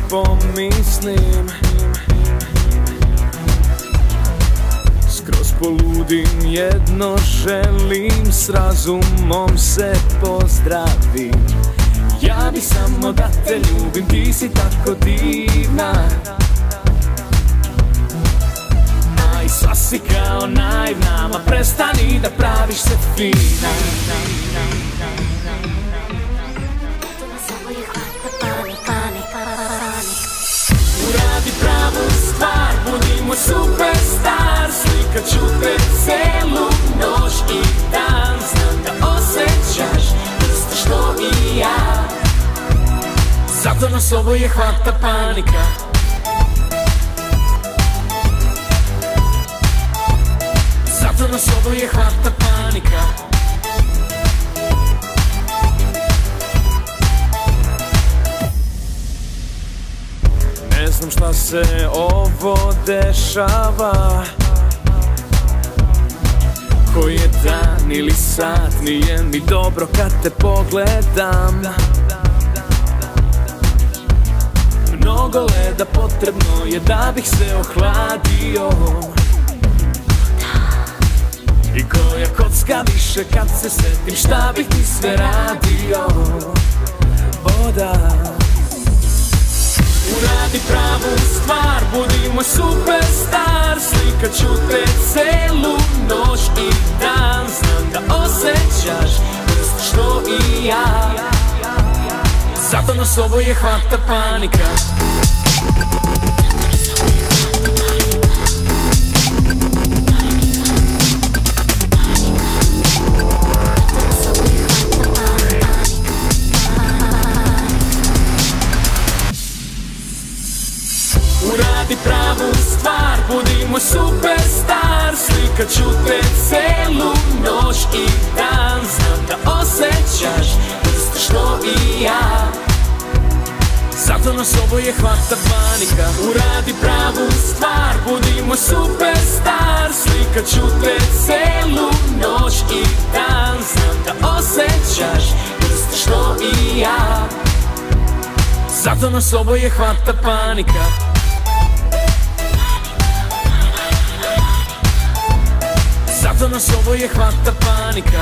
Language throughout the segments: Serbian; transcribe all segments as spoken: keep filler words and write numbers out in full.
pomislim, skroz poludim, jedno želim, s razumom se pozdravim. Ja bi samo da te ljubim, ti si tako divna, a i sva si kao naivna, ma prestani da praviš se fina. Uradi pravu stvar, budimo superstar, slikat ću te celu noć i dan. Znam da osjećaš isto što i ja, zato nas oboje hvata panika. Zato nas oboje hvata panika. Ne znam šta se ovo dešava, koji je dan ili sat, nije mi dobro kad te pogledam. Mnogo leda potrebno je da bih se ohladio, i koja kocka više kad se setim šta bih ti sve radio. O da, uradi pravu stvar, budimo superstar, slikat ću te celu noć i dan. Znam da osjećaš isto što i ja, zato nas oboje hvata panika. Uradi pravu stvar, budimo superstar, slikat ću te celu noć i dan. Znam da osjećaš isto što i ja, zato nas oboje hvata panika. Uradi pravu stvar, budimo superstar, slikat ću te celu noć i dan. Znam da osjećaš isto što i ja, zato nas oboje hvata panika. Zato nas oboje hvata panika.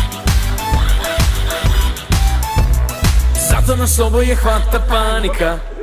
Zato nas oboje hvata panika.